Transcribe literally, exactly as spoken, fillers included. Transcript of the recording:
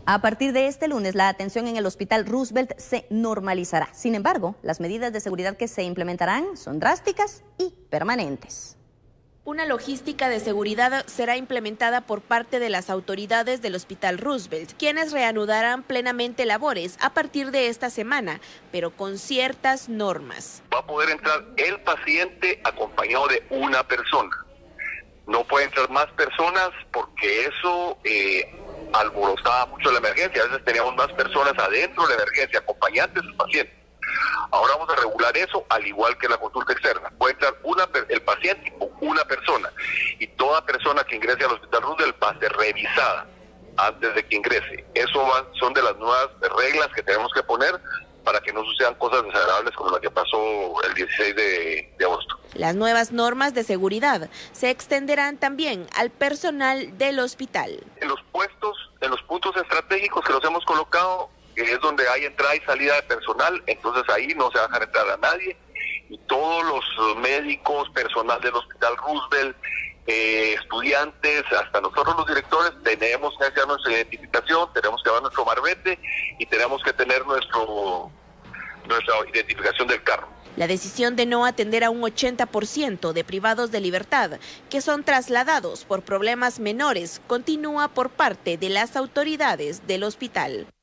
A partir de este lunes, la atención en el Hospital Roosevelt se normalizará. Sin embargo, las medidas de seguridad que se implementarán son drásticas y permanentes. Una logística de seguridad será implementada por parte de las autoridades del Hospital Roosevelt, quienes reanudarán plenamente labores a partir de esta semana, pero con ciertas normas. Va a poder entrar el paciente acompañado de una persona. No pueden entrar más personas porque eso eh, alborotaba mucho la emergencia. A veces teníamos más personas adentro de la emergencia, acompañantes del paciente. Ahora vamos a regular eso, al igual que la consulta externa. Puede entrar una, el paciente o una persona, y toda persona que ingrese al Hospital Roosevelt va a ser revisada antes de que ingrese. Eso va, son de las nuevas reglas que tenemos que poner para que no sucedan cosas desagradables como la que pasó el dieciséis de agosto. Las nuevas normas de seguridad se extenderán también al personal del hospital. En los puestos, en los puntos estratégicos que los hemos colocado, que es donde hay entrada y salida de personal, entonces ahí no se va a dejar entrar a nadie, y todos los médicos, personal del Hospital Roosevelt, eh, estudiantes, hasta nosotros los directores, tenemos que hacer nuestra identificación, tenemos que dar nuestro marbete y tenemos que tener nuestro nuestra identificación del carro. La decisión de no atender a un ochenta por ciento de privados de libertad que son trasladados por problemas menores continúa por parte de las autoridades del hospital.